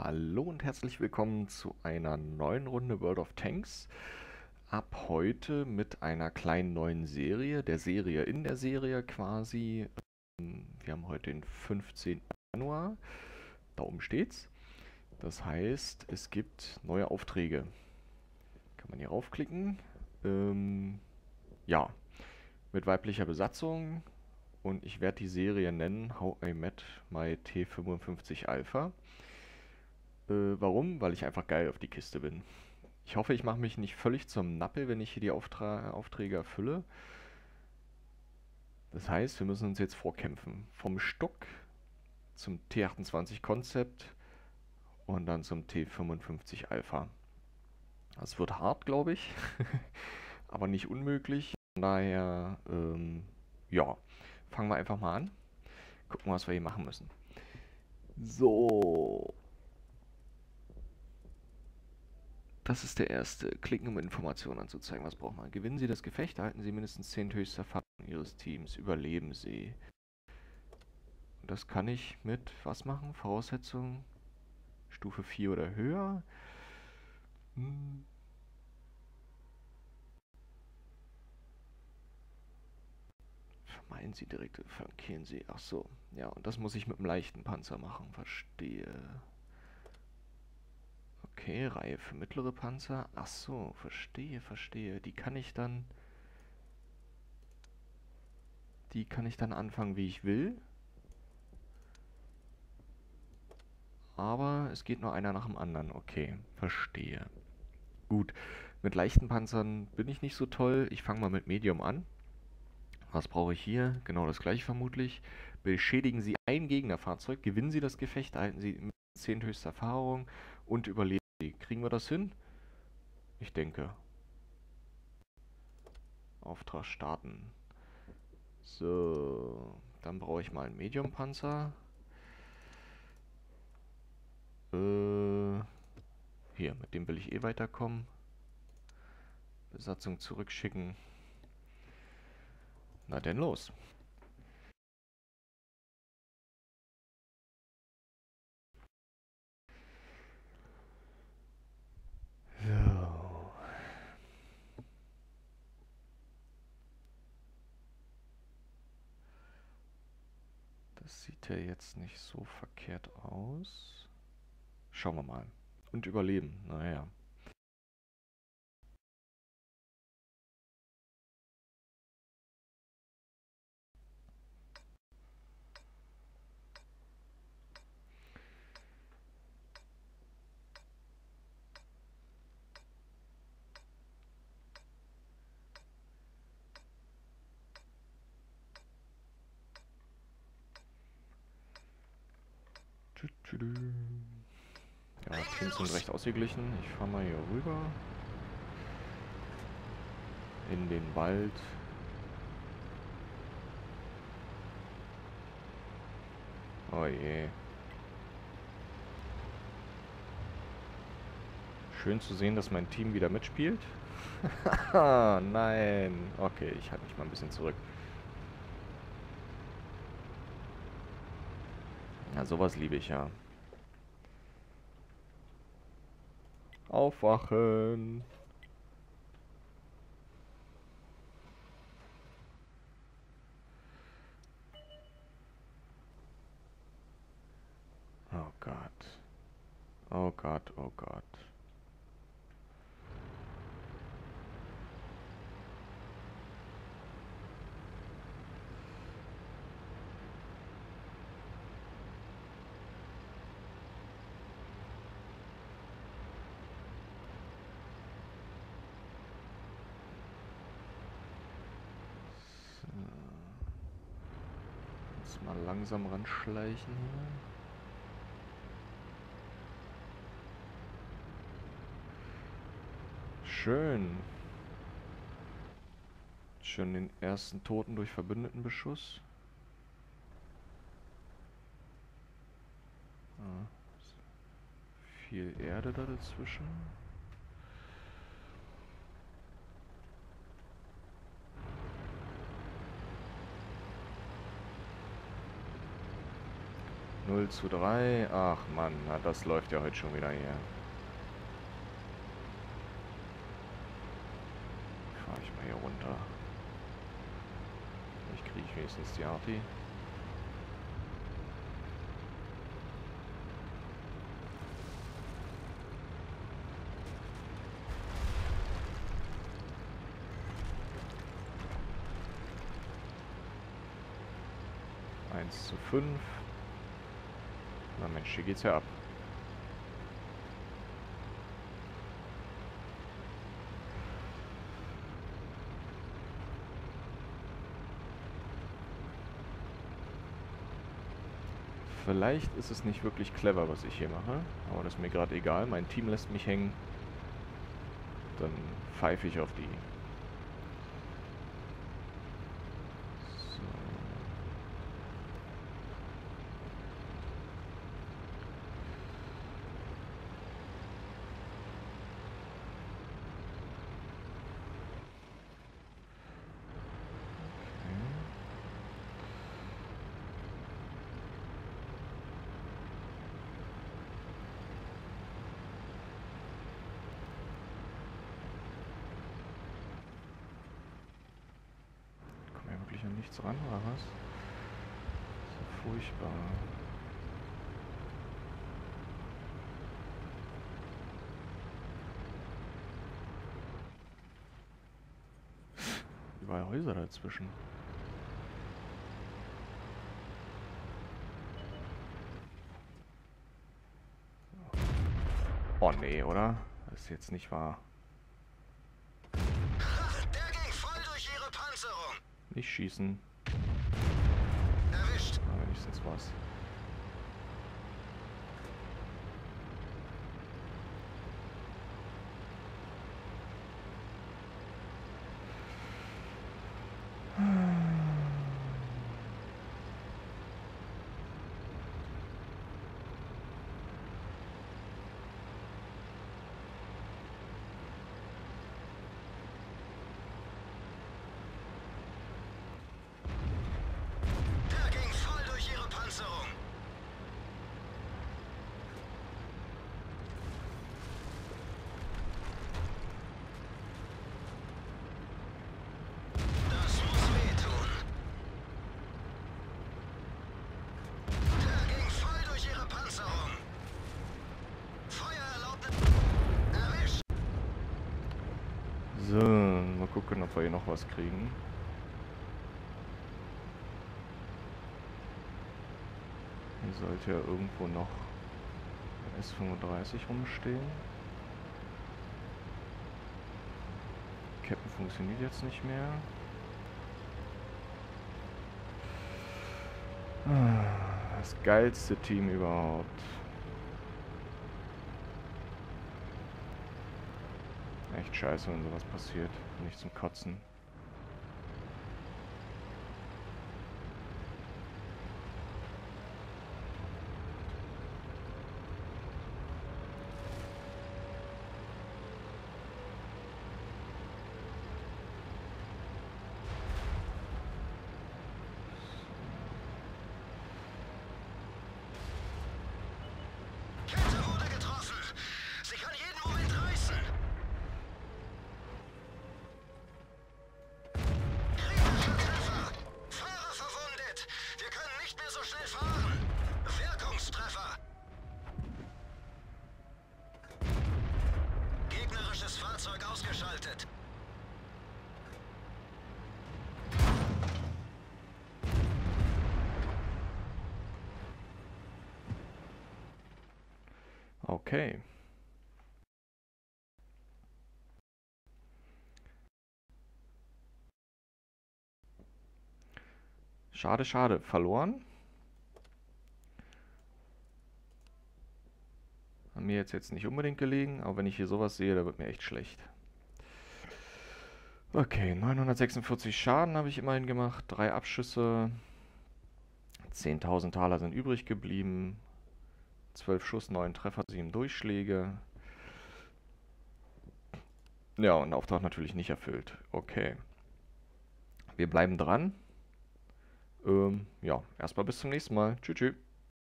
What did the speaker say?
Hallo und herzlich willkommen zu einer neuen Runde World of Tanks. Ab heute mit einer kleinen neuen Serie, der Serie in der Serie quasi. Wir haben heute den 15. Januar, da oben steht's. Das heißt, es gibt neue Aufträge. Kann man hier raufklicken. Ja, mit weiblicher Besatzung. Und ich werde die Serie nennen How I Met My T55 Alpha. Warum? Weil ich einfach geil auf die Kiste bin. Ich hoffe, ich mache mich nicht völlig zum Nappel, wenn ich hier die Aufträge erfülle. Das heißt, wir müssen uns jetzt vorkämpfen. Vom Stock zum T28 Concept und dann zum T55 Alpha. Das wird hart, glaube ich, aber nicht unmöglich. Von daher, ja, fangen wir einfach mal an. Gucken, was wir hier machen müssen. So, das ist der erste. Klicken, um Informationen anzuzeigen. Was braucht man? Gewinnen Sie das Gefecht, erhalten Sie mindestens 10 höchste Erfahrung Ihres Teams. Überleben Sie. Und das kann ich mit was machen? Voraussetzungen Stufe 4 oder höher. Hm. Vermeiden Sie direkte, flankieren Sie. Ach so. Ja, und das muss ich mit einem leichten Panzer machen. Verstehe. Okay, Reihe für mittlere Panzer. Ach so, verstehe, verstehe. Die kann ich dann anfangen, wie ich will. Aber es geht nur einer nach dem anderen. Okay, verstehe. Gut, mit leichten Panzern bin ich nicht so toll. Ich fange mal mit Medium an. Was brauche ich hier? Genau das gleiche vermutlich. Beschädigen Sie ein Gegnerfahrzeug, gewinnen Sie das Gefecht, erhalten Sie 10 höchste Erfahrung und überleben Sie. Kriegen wir das hin? Ich denke. Auftrag starten. So, dann brauche ich mal einen Medium-Panzer. Hier, mit dem will ich eh weiterkommen. Besatzung zurückschicken. Na denn los. So. Das sieht ja jetzt nicht so verkehrt aus. Schauen wir mal. Und überleben, naja. Ja, Teams sind recht ausgeglichen. Ich fahre mal hier rüber. In den Wald. Oh je. Schön zu sehen, dass mein Team wieder mitspielt. Nein. Okay, ich halte mich mal ein bisschen zurück. Ja, sowas liebe ich ja. Aufwachen. Oh Gott. Oh Gott, oh Gott. Jetzt mal langsam ranschleichen hier. Schön. Schon den ersten Toten durch Verbündetenbeschuss. Ah, viel Erde da dazwischen. 0:3. Ach Mann, na, das läuft ja heute schon wieder hier. Fahre ich mal hier runter. Vielleicht kriege ich wenigstens die Arti. Eins zu 5. Na Mensch, hier geht's ja ab. Vielleicht ist es nicht wirklich clever, was ich hier mache, aber das ist mir gerade egal. Mein Team lässt mich hängen. Dann pfeife ich auf die. So. Wirklich an nichts ran, oder was? Das ist ja furchtbar. Überall Häuser dazwischen. Oh nee, oder? Das ist jetzt nicht wahr. Der ging voll durch ihre Panzerung. Nicht schießen. Erwischt. Aber wenigstens was. Der ging voll durch ihre Panzerung. Das muss wehtun. Der ging voll durch ihre Panzerung. Feuererlaubnis. Erwischt. So, mal gucken, ob wir hier noch was kriegen. Hier sollte ja irgendwo noch ein S35 rumstehen. Captain funktioniert jetzt nicht mehr. Das geilste Team überhaupt. Echt scheiße, wenn sowas passiert. Nicht zum Kotzen. Kette wurde getroffen. Sie kann jeden Moment reißen. Kritischer Treffer. Fahrer verwundet. Wir können nicht mehr so schnell fahren. Wirkungstreffer. Gegnerisches Fahrzeug ausgeschaltet. Okay. Schade, schade. Verloren. An mir jetzt nicht unbedingt gelegen, aber wenn ich hier sowas sehe, da wird mir echt schlecht. Okay, 946 Schaden habe ich immerhin gemacht. 3 Abschüsse. 10.000 Taler sind übrig geblieben. 12 Schuss, 9 Treffer, 7 Durchschläge. Ja, und Auftrag natürlich nicht erfüllt. Okay. Wir bleiben dran. Ja, erstmal bis zum nächsten Mal. Tschüss, tschüss.